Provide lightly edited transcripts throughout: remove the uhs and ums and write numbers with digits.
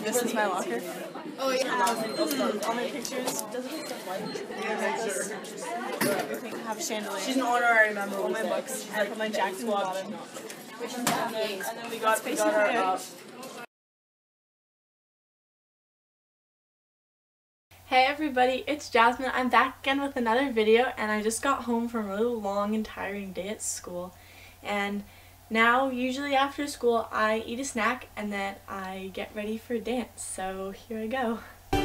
This is my locker. Oh yeah. All my pictures. Does it look stuff like? Everything have chandelier. She's an honorary member. All my books. I put my jacket in the bottom. And then We got our. Hey everybody, it's Jasmine. I'm back again with another video, and I just got home from a really long and tiring day at school. And now, usually after school, I eat a snack and then I get ready for dance. So here I go.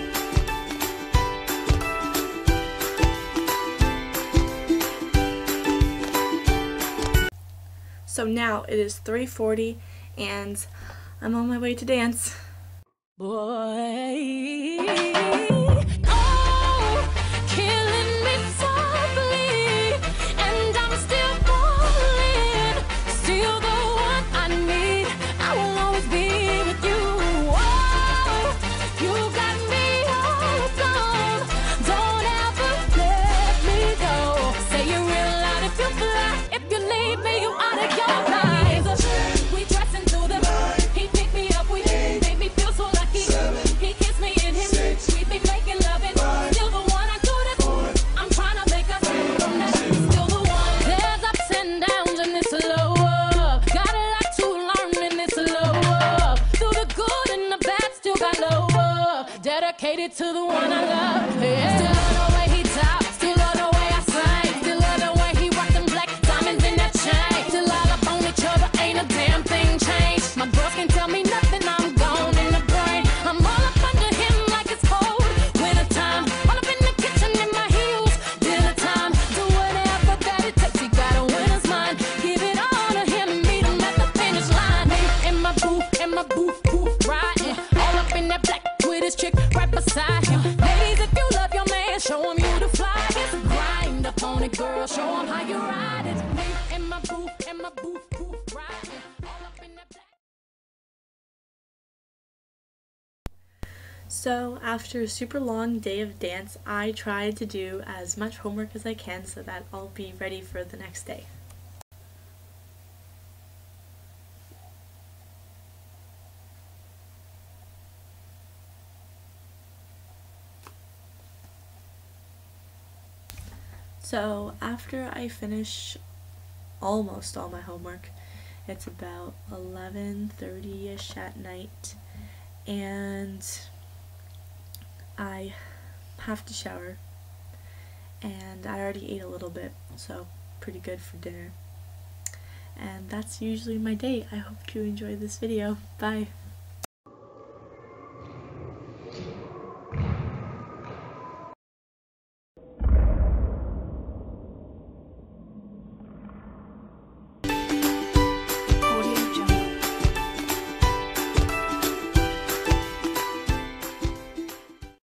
So now it is 3:40 and I'm on my way to dance. Boy. Dedicated to the one I love. Yeah. Still love the way he talks. Still love the way I sing. Still love the way he rock them black diamonds in that chain. Still all up on each other, ain't a damn thing changed. My girls can't tell me nothing, I'm gone in the brain. I'm all up under him like it's cold winter time. All up in the kitchen in my heels, dinner time. Do whatever that it takes, he got a winner's mind. Give it all to him, meet him at the finish line. Me and my boo, riding all up in that black with his chick right beside him. Ladies, if you love your man, show him you the flyest. Grind up on it, girl, show him how you ride it. Me and my boo, riding all up in that black. So after a super long day of dance, I tried to do as much homework as I can so that I'll be ready for the next day. So after I finish almost all my homework, it's about 11:30ish at night, and I have to shower, and I already ate a little bit, so pretty good for dinner. And that's usually my day. I hope you enjoy this video. Bye.